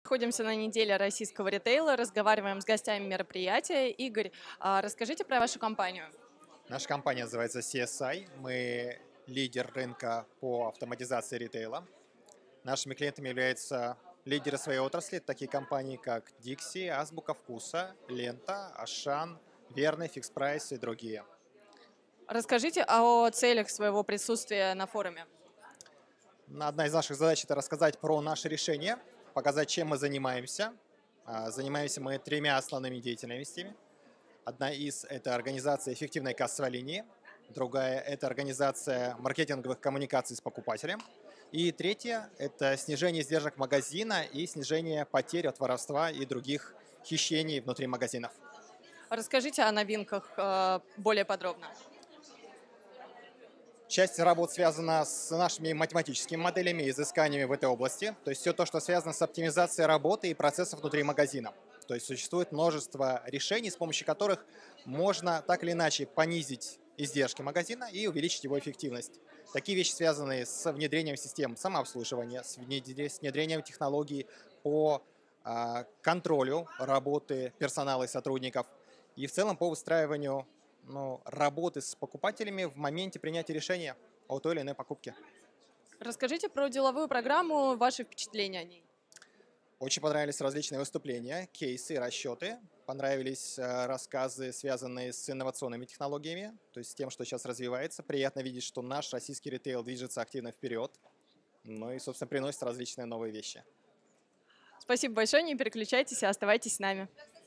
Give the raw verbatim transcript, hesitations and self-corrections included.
Находимся на неделе российского ритейла, разговариваем с гостями мероприятия. Игорь, а, расскажите про вашу компанию. Наша компания называется си эс ай. Мы лидер рынка по автоматизации ритейла. Нашими клиентами являются лидеры своей отрасли, такие компании, как Dixie, Азбука Вкуса, Лента, Ашан, Верный, Фикс Прайс и другие. Расскажите о целях своего присутствия на форуме. Одна из наших задач – это рассказать про наши решения, показать, чем мы занимаемся. А, Занимаемся мы тремя основными деятельностями. Одна из – это организация эффективной кассовой линии. Другая – это организация маркетинговых коммуникаций с покупателем. И третья – это снижение издержек магазина и снижение потерь от воровства и других хищений внутри магазинов. Расскажите о новинках э, более подробно. Часть работ связана с нашими математическими моделями и изысканиями в этой области. То есть все то, что связано с оптимизацией работы и процессов внутри магазина. То есть существует множество решений, с помощью которых можно так или иначе понизить издержки магазина и увеличить его эффективность. Такие вещи связаны с внедрением систем самообслуживания, с внедрением технологий по а, контролю работы персонала и сотрудников, и в целом по выстраиванию ну, работы с покупателями в моменте принятия решения о той или иной покупке. Расскажите про деловую программу, ваши впечатления о ней. Очень понравились различные выступления, кейсы и расчеты. Понравились э, рассказы, связанные с инновационными технологиями, то есть с тем, что сейчас развивается. Приятно видеть, что наш российский ритейл движется активно вперед, ну и, собственно, приносит различные новые вещи. Спасибо большое, не переключайтесь и оставайтесь с нами.